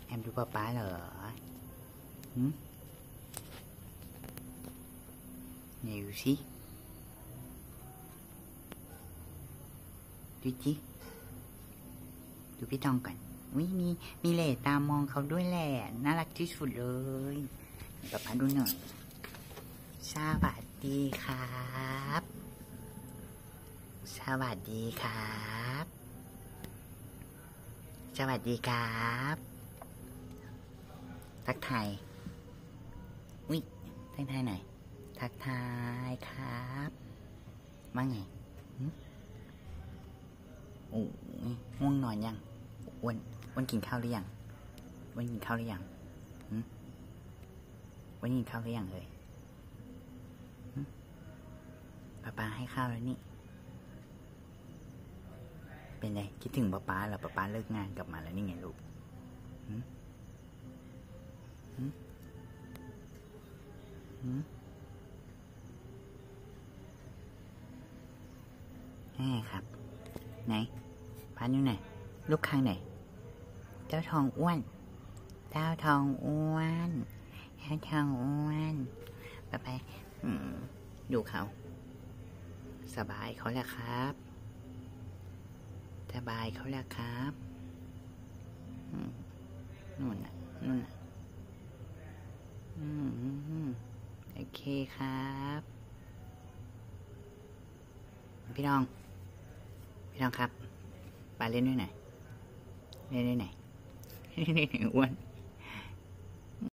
emดูป๊าป๊าเหรอหืมไหนดูสิดูจิดูพี่ตองก่อนวิมีเหล่ตามองเขาด้วยแหละน่ารักที่สุดเลยป๊าป๊าดูหน่อยสวัสดีครับสวัสดีครับสวัสดีครับทักทายวิทักทายหน่อยทักทายครับว่าไงโอ้ง่วงนอนยังวันกินข้าวหรือยังวันกินข้าวหรือยังวันกินข้าวหรือยังเลยป๊าให้ข้าวแล้วนี่เป็นไงคิดถึงป๊าเหรอป๊าเลิกงานกลับมาแล้วนี่ไงลูกนี่ครับไหนพันอยู่ไหนลูกข้างไหนเจ้าทองอ้วนเจ้าทองอ้วนเจ้าทองอ้วนไปดูเขาสบายเขาแหละครับสบายเขาแหละครับนู่นน่ะโอเคครับพี่น้องครับไปเล่นด้วยหน่อยอ้วน